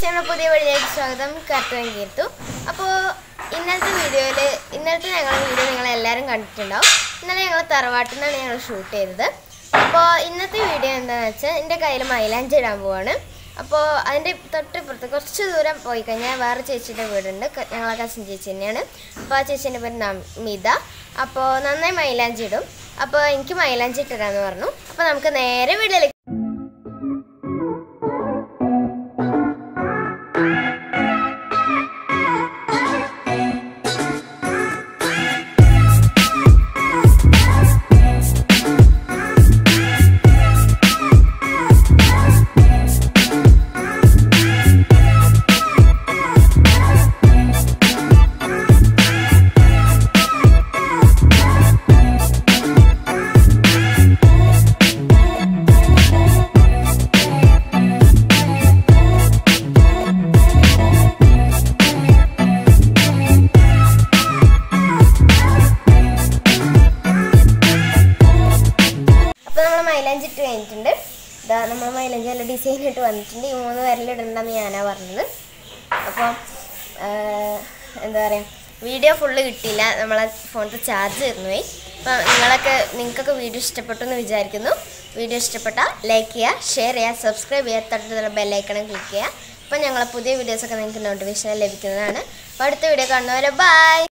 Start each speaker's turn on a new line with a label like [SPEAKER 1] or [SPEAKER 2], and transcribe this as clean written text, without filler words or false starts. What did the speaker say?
[SPEAKER 1] ഞങ്ങളുടെ പുതിയ വീഡിയോയിലേക്ക് സ്വാഗതം. കാർട്ടൂൺ കീർത്തു. അപ്പോൾ ഇന്നത്തെ ഞങ്ങളുടെ വീഡിയോ നിങ്ങളെല്ലാവരും കണ്ടിട്ടുണ്ടാവും. ഇന്നലെ ഞങ്ങൾ തറവാട്ടിൽ നിന്നാണ് ഞങ്ങൾ ഷൂട്ട് ചെയ്തത്. അപ്പോൾ ഇന്നത്തെ വീഡിയോ എന്താണെന്ന് വെച്ചാൽ എൻ്റെ കയ്യിൽ മൈലാഞ്ചി ഇടാൻ പോവാണ്. അപ്പോൾ അതിൻ്റെ തൊട്ടിപ്പുറത്ത് കുറച്ച് ദൂരം പോയി കഴിഞ്ഞാൽ വേറെ ചേച്ചിയുടെ വീടുണ്ട്. ഞങ്ങളെ കസിൻ ചേച്ചി തന്നെയാണ്. അപ്പോൾ ആ ചേച്ചീൻ്റെ പേര് നമിത. അപ്പോൾ നന്നായി മൈലാഞ്ചി ഇടും. അപ്പോൾ എനിക്ക് മൈലാഞ്ചി ഇട്ടിടാന്ന് പറഞ്ഞു. അപ്പോൾ നമുക്ക് നേരെ വീഡിയോയിലേക്ക്. മൈലാഞ്ചി ഇട്ട് കഴിഞ്ഞിട്ടുണ്ട്. ഇതാ നമ്മൾ മൈലാഞ്ചി നല്ല ഡിസൈൻ ഇട്ട് വന്നിട്ടുണ്ട്. ഈ 3 വിരലിടണ്ടെന്ന് ഞാനാണ് പറഞ്ഞത്. അപ്പോൾ എന്താ പറയുക, വീഡിയോ ഫുള്ള് കിട്ടിയില്ല, നമ്മളെ ഫോണിൽ ചാർജ് തീർന്നു പോയി. അപ്പോൾ നിങ്ങൾക്കൊക്കെ വീഡിയോ ഇഷ്ടപ്പെട്ടു എന്ന് വിചാരിക്കുന്നു. വീഡിയോ ഇഷ്ടപ്പെട്ടാൽ ലൈക്ക് ചെയ്യുക, ഷെയർ ചെയ്യുക, സബ്സ്ക്രൈബ് ചെയ്യുക, തൊട്ടുള്ള ബെല്ലൈക്കണം ക്ലിക്ക് ചെയ്യുക. അപ്പോൾ ഞങ്ങളെ പുതിയ വീഡിയോസൊക്കെ നിങ്ങൾക്ക് നോട്ടിഫിക്കേഷൻ ലഭിക്കുന്നതാണ്. അപ്പോൾ അടുത്ത വീഡിയോ കാണുന്നവരെ ബൈ.